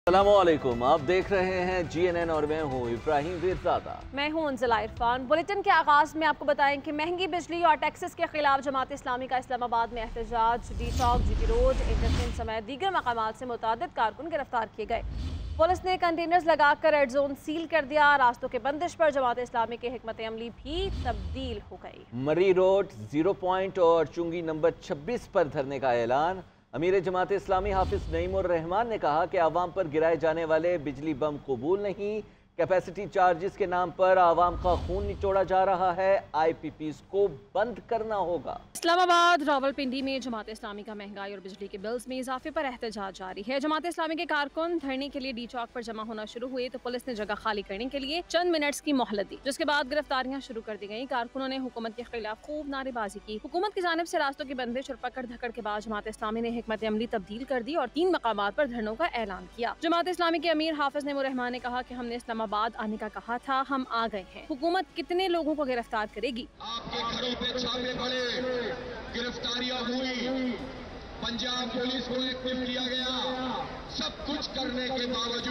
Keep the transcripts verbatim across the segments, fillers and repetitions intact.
अस्सलामुअलैकुम, आप देख रहे हैं जी एन एन और मैं हूँ इब्राहिम वीरज़ादा। मैं हूँ उनज़ला इरफान। बुलेटिन के आगाज़ में आपको बताएं कि महंगी बिजली और टैक्सेस के खिलाफ जमात इस्लामी का इस्लामाबाद में एहतजाज। D Chowk, G T road, interchange समेत दीगर मकामात से मुतअद्दिद कारकुन गिरफ्तार किए गए। पुलिस ने कंटेनर्स लगाकर रेड जोन सील कर दिया। रास्तों के बंदिश पर जमात इस्लामी की हिकमत अमली भी तब्दील हो गई। मरी रोड, जीरो पॉइंट और चुंगी नंबर छब्बीस पर धरने का ऐलान। अमीर जमात इस्लामी हाफिज नईमुर रहमान ने कहा कि आवाम पर गिराए जाने वाले बिजली बम कबूल नहीं। कैपेसिटी चार्जेस के नाम पर आवाम का खून निचोड़ा जा रहा है। आई पी पीज़ को बंद करना होगा। इस्लामाबाद, रावलपिंडी में जमात इस्लामी का महंगाई और बिजली के बिल्स में इजाफे पर एहतजाज जारी है। जमात इस्लामी के कारकुन धरने के लिए डी चौक पर जमा होना शुरू हुए तो पुलिस ने जगह खाली करने के लिए चंद मिनट्स की मोहलत दी, जिसके बाद गिरफ्तारियां शुरू कर दी गयी। कारकुनों ने हुकूमत के खिलाफ खूब नारेबाजी की। हुकूमत की जानिब से रास्तों की बंदिश और पकड़ धकड़ के बाद जमात इस्लामी ने हिकमत अमली तब्दील कर दी और तीन मकामात पर धरनों का ऐलान किया। जमात इस्लामी के अमीर हाफिज नईमुर रहमान ने कहा कि हमने इस्लामाबाद आने का कहा था, हम आ गए हैं। हुकूमत कितने लोगों को गिरफ्तार करेगी? आपके घरों पे छापे पड़े, गिरफ्तारियां हुई, पंजाब पुलिस को एक्टिव किया गया। सब कुछ करने के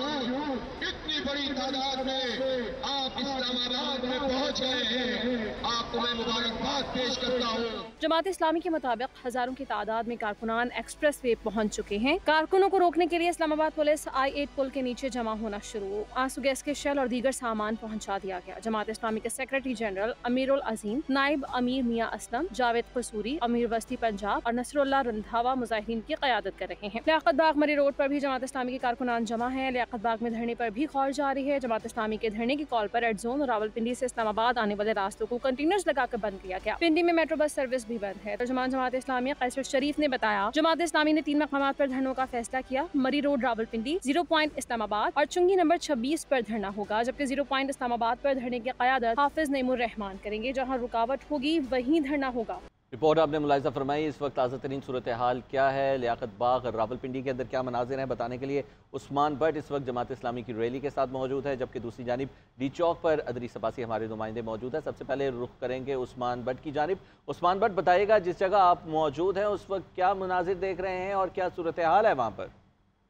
बावजूद इतनी बड़ी तादाद में आप इस्लामाबाद में पहुंच गए हैं, आपको मैं मुबारकबाद पेश करता हूं। जमात इस्लामी के मुताबिक हजारों की तादाद में कारकुनान एक्सप्रेस वे पहुंच चुके हैं। कारकुनों को रोकने के लिए इस्लामाबाद पुलिस आई एट पुल के नीचे जमा होना शुरू। आंसू गैस के शेल और दीगर सामान पहुंचा दिया गया। जमात इस्लामी के सेक्रेटरी जनरल अमीरुल अजीम, नाइब अमीर मियां असलम, जावेद कसूरी, अमीर वस्ती पंजाब और नसरुल्लाह रंधावा मुजाहिरीन की क़यादत कर रहे हैं। लियाकत बाग मरी रोड पर भी जमात इस्लामी के कारकुनान जमा है। लियाकत बाग में धरने पर भी खौर जारी है। जमात इस्लामी के धरने की कॉल पर रेड जोन और रावलपिंडी से इस्लामाबाद आने वाले रास्तों को कंटेनर्स लगाकर बंद किया गया। पिंडी में मेट्रो बस सर्विस भी बंद है। तर्जुमान जमात इस्लामी कैसर शरीफ ने बताया, जमात इस्लामी ने तीन मकामात पर धरनों का फैसला किया। Murree road Rawalpindi, zero point Islamabad और चुंगी नंबर छब्बीस पर धरना होगा, जबकि जीरो पॉइंट इस्लामाबाद पर धरने की क़यादत हाफिज नईमुर रहमान करेंगे। जहाँ रुकावट होगी वहीं धरना होगा। रिपोर्ट आपने मुलाहिजा फरमाई। इस वक्त ताज़ा तरीन सूरत हाल क्या है, लियाकत बाग और रावलपिंडी के अंदर क्या मनाजिर हैं, बताने के लिए उस्मान बट इस वक्त जमात इस्लामी की रैली के साथ मौजूद है, जबकि दूसरी जानिब डी चौक पर अदरीस अब्बासी हमारे नुमाइंदे मौजूद है। सबसे पहले रुख करेंगे उस्मान बट की जानिब। उस्मान बट, बताइएगा जिस जगह आप मौजूद हैं उस वक्त क्या मनाजिर देख रहे हैं और क्या सूरत हाल है वहाँ पर?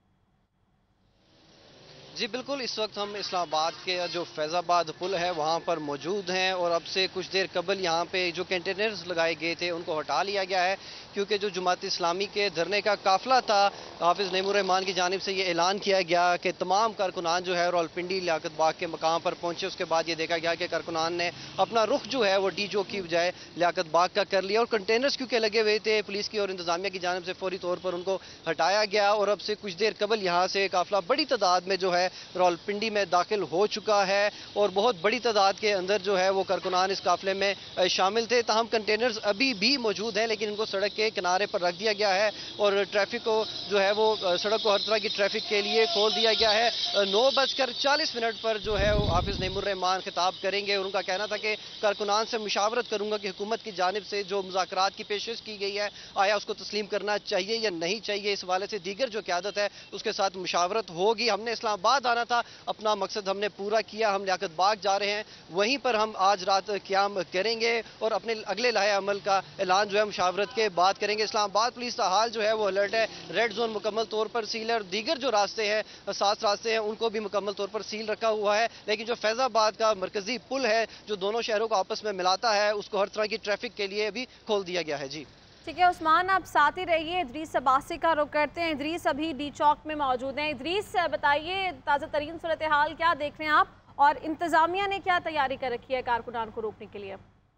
जी बिल्कुल, इस वक्त हम इस्लामाबाद के जो फैज़ाबाद पुल है वहाँ पर मौजूद हैं और अब से कुछ देर कबल यहाँ पे जो कंटेनर्स लगाए गए थे उनको हटा लिया गया है, क्योंकि जो जमात इस्लामी के धरने का काफ़िला था, हाफिज़ नईमुर रहमान की जानिब से ये ऐलान किया गया कि तमाम कारकुनान जो है रावलपिंडी लियाकत बाग के मकाम पर पहुँचे। उसके बाद ये देखा गया कि कारकुनान ने अपना रुख जो है वो डी चौक की बजाय लियाकत बाग का कर लिया और कंटेनर्स क्योंकि लगे हुए थे पुलिस की और इंतजामिया की जानिब से फौरी तौर पर उनको हटाया गया और अब से कुछ देर कबल यहाँ से काफ़िला बड़ी तादाद में जो है रावलपिंडी में दाखिल हो चुका है और बहुत बड़ी तादाद के अंदर जो है वो कारकुनान इस काफिले में शामिल थे। ताहम कंटेनर्स अभी भी मौजूद हैं, लेकिन इनको सड़क के किनारे पर रख दिया गया है और ट्रैफिक को जो है वो सड़क को हर तरह की ट्रैफिक के लिए खोल दिया गया है। नौ बजकर चालीस मिनट पर जो है वो हाफिज नईमुर रहमान खिताब करेंगे और उनका कहना था कि कारकुनान से मुशावरत करूंगा कि हुकूमत की जानिब से जो मुज़ाकरात की पेशकश की गई है आया उसको तस्लीम करना चाहिए या नहीं चाहिए। इस हवाले से दीगर जो क़यादत है उसके साथ मुशावरत होगी। हमने इस्लामाबाद आना था, अपना मकसद हमने पूरा किया, हम लियाकत बाग जा रहे हैं, वहीं पर हम आज रात क़याम करेंगे और अपने अगले लाहे अमल का ऐलान जो है मुशावरत के बाद करेंगे। इस्लामाबाद पुलिस का हाल जो है वो अलर्ट है। रेड जोन मुकम्मल तौर पर सील है और दीगर जो रास्ते हैं सात रास्ते हैं उनको भी मुकम्मल तौर पर सील रखा हुआ है, लेकिन जो फैज़ाबाद का मरकजी पुल है जो दोनों शहरों को आपस में मिलाता है उसको हर तरह की ट्रैफिक के लिए भी खोल दिया गया है। जी ठीक है उस्मान, आप साथ ही रहिए। इदरीस अब्बासी का रुख करते हैं। इदरीस अभी डी चौक में मौजूद हैं। इदरीस, बताइए ताज़ा तरीन सूरत हाल क्या देख रहे हैं आप और इंतज़ामिया ने क्या तैयारी कर रखी है कारकुनान को रोकने के लिए?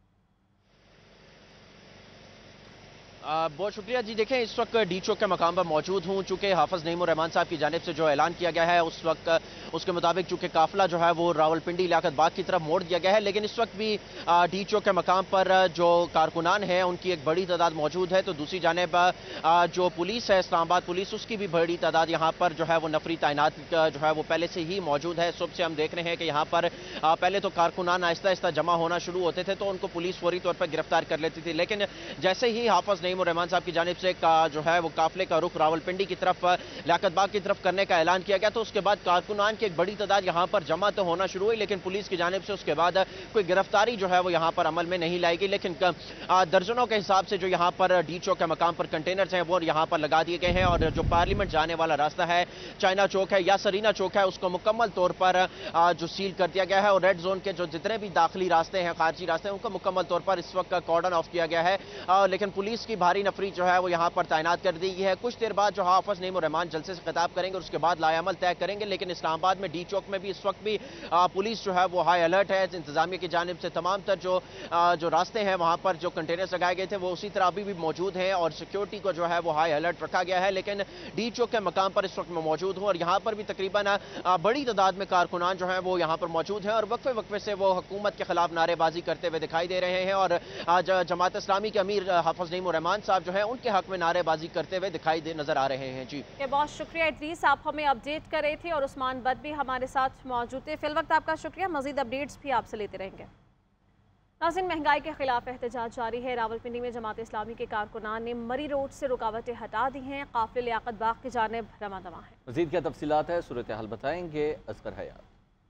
आ, बहुत शुक्रिया जी। देखें, इस वक्त डी चौक के मकाम पर मौजूद हूँ। चूँकि हाफिज नईमुर रहमान साहब की जानिब से जो ऐलान किया गया है उस वक्त उसके मुताबिक चूँकि काफिला जो है वो रावलपिंडी लियाकत बाग की तरफ मोड़ दिया गया है, लेकिन इस वक्त भी डी चौक के मकाम पर जो कारकुनान है उनकी एक बड़ी तादाद मौजूद है। तो दूसरी जानिब जो पुलिस है, इस्लामाबाद पुलिस, उसकी भी बड़ी तादाद यहाँ पर जो है वो नफरी तैनात जो है वो पहले से ही मौजूद है। सुबह से हम देख रहे हैं कि यहाँ पर पहले तो कारकुनान आहिस्ता आहिस्ता जमा होना शुरू होते थे तो उनको पुलिस फौरी तौर पर गिरफ्तार कर लेती थी, लेकिन जैसे ही हाफिज नईम उर रहमान साहब की जानिब से का जो है वो काफिले का रुख रावलपिंडी की तरफ, लियाकत बाग की तरफ करने का ऐलान किया गया। तो उसके बाद कारकुनान की एक बड़ी तादाद यहाँ पर जमा तो होना शुरू हुई, लेकिन पुलिस की जानिब से उसके बाद कोई गिरफ्तारी जो है वो यहाँ पर अमल में नहीं लाई गई। लेकिन दर्जनों के हिसाब से जो यहाँ पर डी चौक के मकाम पर कंटेनर्स हैं वो यहाँ पर लगा दिए गए हैं, और जो पार्लियामेंट जाने वाला रास्ता है, चाइना चौक है या सरीना चौक है, उसको मुकम्मल तौर पर जो सील कर दिया गया है, और रेड जोन के जो जितने भी दाखिली रास्ते हैं, खारजी रास्ते हैं, उनको मुकम्मल तौर पर इस वक्त कॉर्डन ऑफ किया गया है। लेकिन पुलिस की भारी नफरी जो है वो यहाँ पर तैनात कर दी गई है। कुछ देर बाद जो हाफिज नईम उर रहमान जलसे से खिताब करेंगे, उसके बाद लायामल तय करेंगे। लेकिन इस्लामाबाद में डी चौक में भी इस वक्त भी पुलिस जो है वो हाई अलर्ट है। इंतजामिया की जानिब से तमाम तर जो जो रास्ते हैं वहाँ पर जो कंटेनर्स लगाए गए थे वो उसी तरह अभी भी मौजूद हैं, और सिक्योरिटी को जो है वो हाई अलर्ट रखा गया है। लेकिन डी चौक के मकाम पर इस वक्त मैं मौजूद हूँ, और यहाँ पर भी तकरीबन बड़ी तादाद में कारकुनान जो है वो यहाँ पर मौजूद हैं, और वक्फे वक्फे से वो हुकूमत के खिलाफ नारेबाजी करते हुए दिखाई दे रहे हैं। और आज जमात इस्लामी के अमीर हाफिज नईम उर रहमान साहब जो है उनके हक में नारेबाजी करते हुए दिखाई दे नजर आ रहे हैं। जी बहुत शुक्रिया इदरीस, आप हमें अपडेट कर रहे थे, और उस्मान बट भी हमारे साथ मौजूद थे। फिल वक्त आपका शुक्रिया, मजीद अपडेट्स भी आपसे लेते रहेंगे। नाज़रीन, महंगाई के खिलाफ एहतजाज जारी है। रावलपिंडी में जमात इस्लामी के कारकुनान ने मरी रोड से रुकावटें हटा दी हैं। काफिले लियाकत बाग की जानिब रवां दवा है। मज़ीद क्या तफसीलात है, सूरत हाल बताएंगे असगर हयात।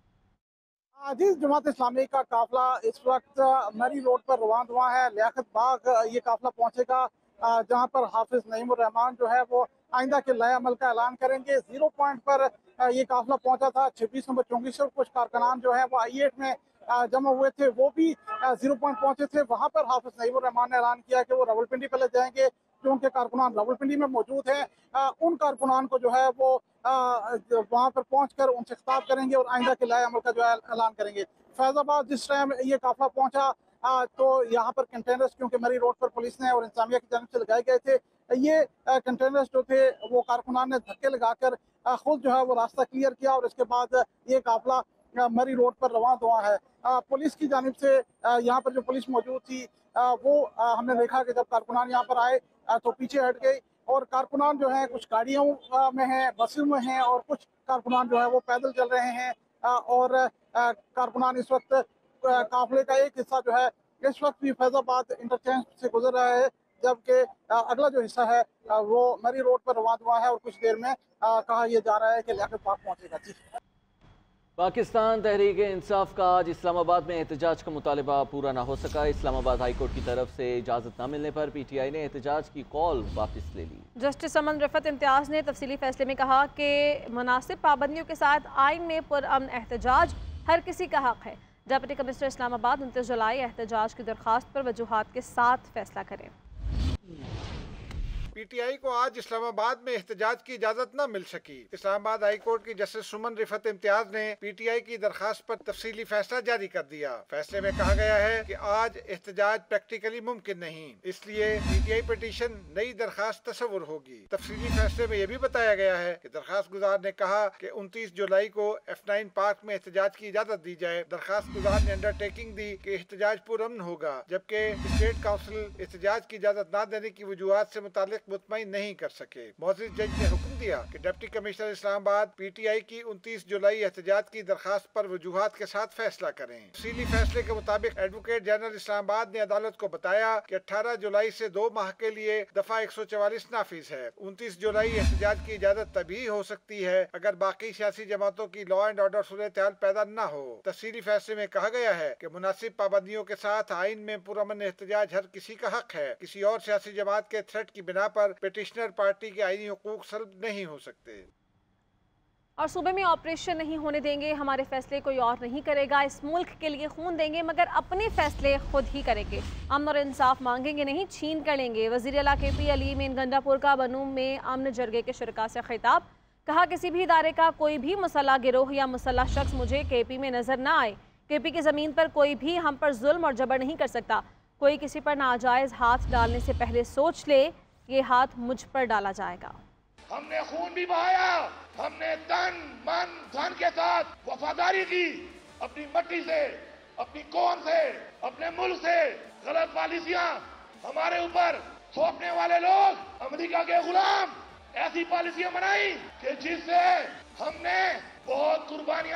जी, जमात इस्लामी का काफिला इस वक्त मरी रोड पर रवां दवा है। लियाकत बाग ये काफिला पहुंचेगा, जहां पर हाफिज नईम उर रहमान जो है वो आइंदा के नए अमल का ऐलान करेंगे। जीरो पॉइंट पर ये काफिला पहुंचा था। छब्बीस नंबर चौंतीस और कुछ कारकुनान जो है वो आई एट में जमा हुए थे, वो भी जीरो पॉइंट पहुंचे थे। वहां पर हाफिज नईम उर रहमान ने ऐलान किया कि वो रावलपिंडी पहले जाएंगे, जो उनके कारकुनान रावलपिंडी में मौजूद हैं, उन कारकुनान को जो है वो वहाँ पर पहुंचकर उनसे खिताब करेंगे और आइंदा के नए अमल का जो है ऐलान करेंगे। फैजाबाद जिस टाइम ये काफिला पहुंचा आ, तो यहाँ पर कंटेनर्स, क्योंकि मरी रोड पर पुलिस ने और इंतजामिया की जानिब से लगाए गए थे, ये कंटेनर्स जो थे वो कारकुनान ने धक्के लगाकर खुद जो है वो रास्ता क्लियर किया, और इसके बाद ये काफिला मरी रोड पर रवां दवा है। आ, पुलिस की जानिब से यहाँ पर जो पुलिस मौजूद थी आ, वो आ, हमने देखा कि जब कारकुनान यहाँ पर आए आ, तो पीछे हट गई, और कारकुनान जो हैं कुछ गाड़ियों में हैं, बसों में हैं, और कुछ कारकुनान जो है वो पैदल चल रहे हैं। आ, और आ, कारकुनान इस वक्त काफिले का एक हिस्सा जो है इस वक्त भी फैजाबाद इंटरचेंज से गुजर रहा है, जबकि अगला जो हिस्सा है वो मरी रोड पर रवां दवा है, और कुछ देर में आ, कहा यह जा रहा है कि लियाकत बाग पहुंचेगा। जी, पाकिस्तान तहरीक इंसाफ का आज इस्लामाबाद में एहतजाज का मुतालबा पूरा ना हो सका। इस्लामाबाद हाई कोर्ट की तरफ से इजाज़त न मिलने पर पी टी आई ने एहतजाज की कॉल वापस ले ली। जस्टिस अमन रफत इम्तियाज़ ने तफसीली फैसले में कहा कि मुनासिब पाबंदियों के साथ आइन में पुरअमन एहतजाज हर किसी का हक है। डिप्टी कमिश्नर इस्लामाबाद उनतीस जुलाई एहतजाज की दरख्वास्त पर वजूहात के साथ फैसला करें। पी टी आई को आज इस्लामाबाद में एहतजाज की इजाजत न मिल सकी। इस्लामाबाद हाई कोर्ट की जस्टिस सुमन रिफत इम्तियाज ने पी टी आई की दरखास्त पर तफसीली फैसला जारी कर दिया। फैसले में कहा गया है कि आज एहतजाज प्रैक्टिकली मुमकिन नहीं, इसलिए पी टी आई पिटीशन नई दरखास्त तस्वुर होगी। तफसीली फैसले में यह भी बताया गया है कि दरखास्त गुजार ने कहा कि उनतीस जुलाई को एफ नाइन पार्क में एहतजाज की इजाजत दी जाए। दरखास्त गुजार ने अंडरटेकिंग दी कि एहतजाज पुरअमन होगा, जबकि स्टेट काउंसिल एहतजाज की इजाजत न देने की वजूहात से मुतालिक मुतमईन नहीं कर सके। मौजूद जज ने हुक्म दिया कि deputy commissioner Islamabad P T I की उनतीस जुलाई एहतजाज की दरखास्त पर वजूहात के साथ फैसला करें। तफसीली फैसले के मुताबिक एडवोकेट जनरल इस्लामाबाद ने अदालत को बताया कि अठारह जुलाई से दो माह के लिए दफा एक सौ चवालीस नाफिज है। उनतीस जुलाई एहतजाज की इजाजत तभी हो सकती है अगर बाकी सियासी जमातों की लॉ एंड ऑर्डर सूरत हाल पैदा न हो। तफसीली फैसले में कहा गया है कि मुनासिब पाबंदियों के साथ आइन में पुरअमन एहतजाज हर किसी का हक है। किसी और सियासी जमात के थ्रेट की बिना पर पिटिशनर पार्टी के आईनी हुकूक सल्ब नहीं हो सकते। और सूबे में ऑपरेशन नहीं होने देंगे, हमारे फैसले कोई और नहीं करेगा, इस मुल्क के लिए खून देंगे मगर अपने फैसले खुद ही करेंगे, अमन और इंसाफ मांगेंगे नहीं छीन कर लेंगे। वज़ीर आला के पी अली मीन गंडापुर का बनूम में अमन जरगे के शुरका से खिताब, कहा किसी भी इदारे का कोई भी मुसल्ला गिरोह या मुसल्ला शख्स मुझे के पी में नजर न आए। के पी की ज़मीन पर कोई भी हम पर जुल्म और जबर नहीं कर सकता। कोई किसी पर नाजायज़ हाथ डालने से पहले सोच ले ये हाथ मुझ पर डाला जाएगा। हमने खून भी बहाया, हमने तन मन धन के साथ वफादारी की, अपनी मट्टी से, अपनी कौम से, अपने मुल्क से गलत पॉलिसियां हमारे ऊपर थोपने वाले लोग अमेरिका के गुलाम ऐसी पॉलिसियां बनाई कि जिससे हमने बहुत कुर्बानियां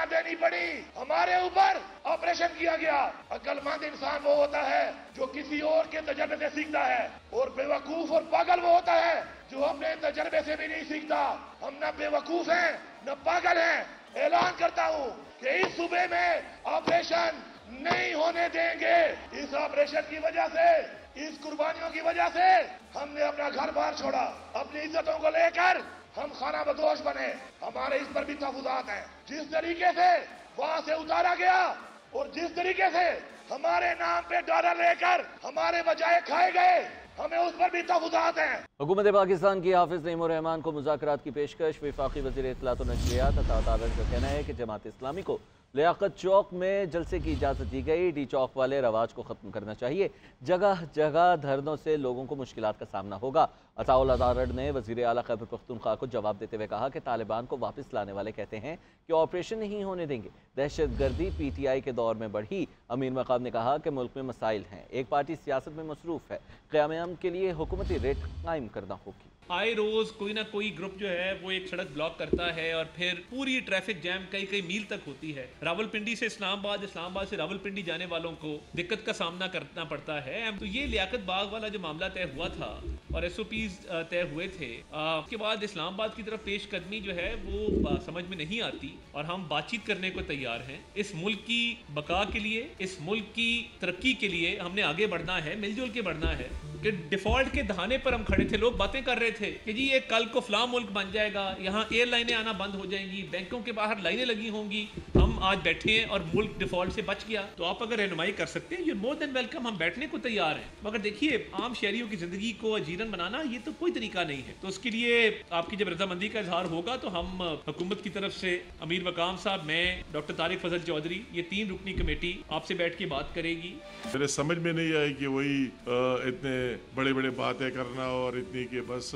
देनी पड़ी, हमारे ऊपर ऑपरेशन किया गया। अक्लमंद इंसान वो होता है जो किसी और के तजर्बे से सीखता है, और बेवकूफ और पागल वो होता है जो अपने तजर्बे से भी नहीं सीखता। हम न बेवकूफ हैं न पागल हैं। ऐलान करता हूँ कि इस सूबे में ऑपरेशन नहीं होने देंगे। इस ऑपरेशन की वजह से, इस कुर्बानियों की वजह से हमने अपना घर बार छोड़ा, अपनी इज्जतों को लेकर हम खाना बदोश बने। हमारे इस पर भी तहफुजात हैं। जिस तरीके से वहां से उतारा गया और जिस तरीके से हमारे नाम पे डॉलर लेकर हमारे बजाय खाए गए, हमें उस पर भी तहफुजात हैं। हुकूमत पाकिस्तान की हाफिज नईमुर रहमान को मुज़ाकरात की पेशकश। वफाकी वज़ीर इत्तलात व नशरियात अता तारड़ का कहना है कि जमात इस्लामी को लियाकत चौक में जलसे की इजाज़त दी गई। डी चौक वाले रवाज को ख़त्म करना चाहिए। जगह जगह धरनों से लोगों को मुश्किलात का सामना होगा। अताउल्लाह तारड़ ने वज़ीर आला खैबर पख्तूनख्वा को जवाब देते हुए कहा कि तालिबान को वापस लाने वाले कहते हैं कि ऑपरेशन नहीं होने देंगे। दहशत गर्दी पी टी आई के दौर में बढ़ी। अमीर मकाम ने कहा कि मुल्क में मसाइल हैं, एक पार्टी सियासत में मसरूफ़ है, क़याम के लिए हुकूमती रेट कायम करना होगी। आए रोज कोई ना कोई ग्रुप जो है वो एक सड़क ब्लॉक करता है और फिर पूरी ट्रैफिक जैम कई कई मील तक होती है। रावलपिंडी से इस्लामाबाद, इस्लामाबाद से रावलपिंडी जाने वालों को दिक्कत का सामना करना पड़ता है। तो ये लियाकत बाग वाला जो मामला तय हुआ था और एस ओ पीज तय हुए थे, उसके बाद इस्लामाबाद की तरफ पेश कदमी जो है वो समझ में नहीं आती और हम बातचीत करने को तैयार हैं। इस मुल्क की बका के लिए, इस मुल्क की तरक्की के लिए हमने आगे बढ़ना है, मिलजुल के बढ़ना है। कि डिफॉल्ट के दहाने पर हम खड़े थे, लोग बातें कर रहे थे कि जी ये कल को फलां मुल्क बन जाएगा, यहाँ एयरलाइनें आना बंद हो जाएंगी, बैंकों के बाहर लाइनें लगी होंगी। हम आज बैठे हैं और मुल्क डिफॉल्ट से बच गया। तो आप अगर रहनुमाई कर सकते हैं, यू मोर देन वेलकम, हम बैठने को तैयार हैं। मगर देखिए, आम शहरियों की जिंदगी को अजीरन बनाना ये तो कोई तरीका नहीं है। तो उसके लिए आपकी जब रजामंदी का इजहार होगा तो हम हुकूमत की तरफ से अमीर मकाम साहब, मैं, डॉक्टर तारिक फजल चौधरी, ये तीन रुकनी कमेटी आपसे बैठ के बात करेगी। मेरे समझ में नहीं आई कि वही इतने बड़े बड़े बातें करना और इतनी कि बस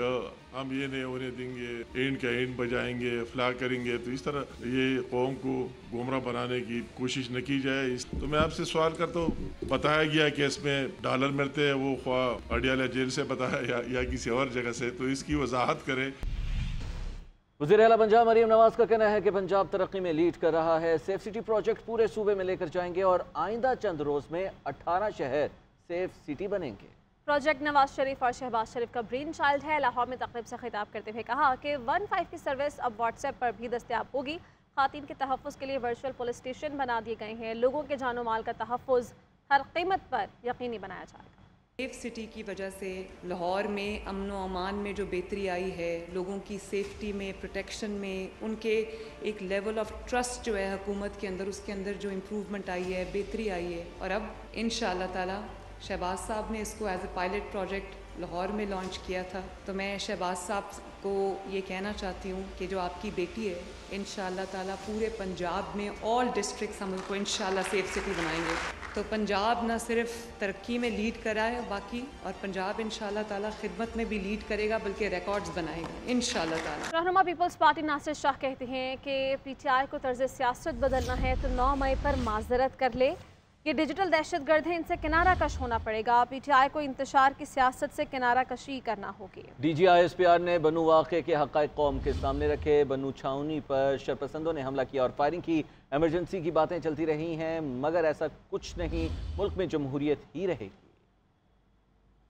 हम ये नहीं होने देंगे, एंड का एंड बजाएंगे, फ्ला करेंगे। तो इस तरह ये कौम को गुमराह बनाने की कोशिश न की जाए। तो मैं आपसे सवाल करता हूँ, बताया गया कि इसमें डॉलर मिलते हैं, वो ख्वाह अडियाला जेल से बताया या, या किसी और जगह से, तो इसकी वजाहत करें। वज़ीर आला पंजाब मरीम नवाज का कहना है कि पंजाब तरक्की में लीड कर रहा है। सेफ सिटी प्रोजेक्ट पूरे सूबे में लेकर जाएंगे और आइंदा चंद रोज में अठारह शहर सेफ सिटी बनेंगे। प्रोजेक्ट नवाज शरीफ और शहबाज शरीफ का ब्रेन चाइल्ड है। लाहौर में तकरीब से खिताब करते हुए कहा कि वन फाइव की सर्विस अब व्हाट्सएप पर भी दस्तयाब होगी। खातीन के तहफ़्फ़ुज़ के लिए वर्चुअल पुलिस स्टेशन बना दिए गए हैं। लोगों के जानो माल का तहफ़्फ़ुज़ हर कीमत पर यकीनी बनाया जाएगा। सेफ सिटी की वजह से लाहौर में अमन व अमान में जो बेहतरी आई है, लोगों की सेफ्टी में, प्रोटेक्शन में, उनके एक लेवल ऑफ ट्रस्ट जो है हुकूमत के अंदर, उसके अंदर जो इम्प्रूवमेंट आई है, बेहतरी आई है। और अब इंशाअल्लाह ताला शहबाज साहब ने इसको as a pilot project Lahore में लॉन्च किया था। तो मैं शहबाज साहब को ये कहना चाहती हूँ कि जो आपकी बेटी है, इंशाअल्लाह ताला पूरे पंजाब में ऑल डिस्ट्रिक्ट्स हम उसको इंशाअल्लाह सेफ सिटी बनाएंगे। तो पंजाब ना सिर्फ तरक्की में लीड करा है बाकी, और पंजाब इंशाअल्लाह ताला खिदमत में भी लीड करेगा, बल्कि रिकॉर्ड्स बनाएगा इंशाअल्लाह ताला। रहनुमा पीपल्स पार्टी नासिर शाह कहते हैं कि पीटीआई को तर्ज सियासत बदलना है तो नौ मई पर माजरत कर ले। ये डिजिटल दहशत गर्द है, इनसे किनारा कश होना पड़ेगा। पीटीआई को इंतशार की सियासत से किनारा कशी करना होगी। D G I S P R ने बनू वाक़े के हक़ाइक़ कौम के सामने रखे। बनू छावनी पर शरपसंदों ने हमला किया और फायरिंग की। एमरजेंसी की बातें चलती रही हैं, मगर ऐसा कुछ नहीं, मुल्क में जमहूरियत ही रहेगी।